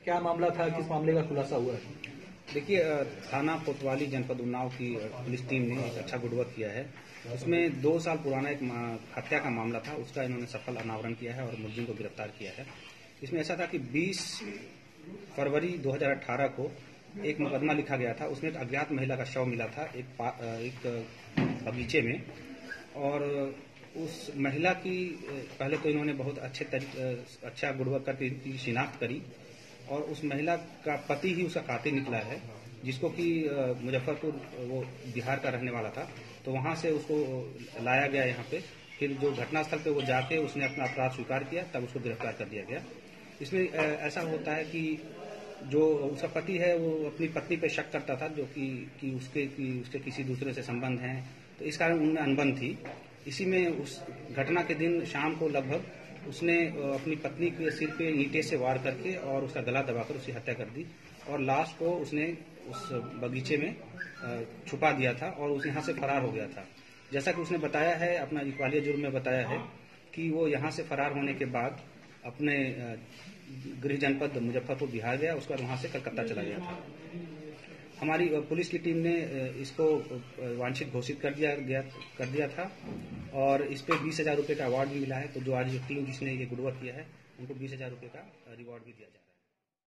क्या मामला था, किस मामले का खुलासा हुआ है? देखिए, थाना कोतवाली जनपद उन्नाव की पुलिस टीम ने एक अच्छा गुडवर्क किया है। उसमें 2 साल पुराना एक हत्या का मामला था, उसका इन्होंने सफल अनावरण किया है और मुलजिम को गिरफ्तार किया है। इसमें ऐसा था कि 20 फरवरी 2018 को एक मुकदमा लिखा गया था। उसमें एक अज्ञात महिला का शव मिला था एक बगीचे में, और उस महिला की पहले तो इन्होंने बहुत अच्छा गुडवर्क करके शिनाख्त करी, और उस महिला का पति ही उसका कातिल निकला है, जिसको कि मुजफ्फरपुर, वो बिहार का रहने वाला था। तो वहां से उसको लाया गया यहाँ पे। फिर जो घटनास्थल पे वो जाके उसने अपना अपराध स्वीकार किया, तब उसको गिरफ्तार कर दिया गया। इसमें ऐसा होता है कि जो उसका पति है वो अपनी पत्नी पे शक करता था, जो कि उसके किसी दूसरे से संबंध हैं, तो इस कारण उनमें अनबन थी। इसी में उस घटना के दिन शाम को लगभग उसने अपनी पत्नी के सिर पे ईंटे से वार करके और उसका गला दबाकर उसकी हत्या कर दी, और लाश को उसने उस बगीचे में छुपा दिया था और उस यहाँ से फरार हो गया था। जैसा कि उसने बताया है, अपना इकबालिया जुर्म में बताया है कि वो यहाँ से फरार होने के बाद अपने गृह जनपद मुजफ्फरपुर बिहार गया, उसके बाद वहाँ से कलकत्ता चला गया था। हमारी पुलिस की टीम ने इसको वांछित घोषित कर दिया था, और इस पे 20,000 रुपये का अवार्ड भी मिला है। तो जो आज टीम जिसने ये गुडवर्क किया है, उनको 20,000 रुपये का रिवॉर्ड भी दिया जाए।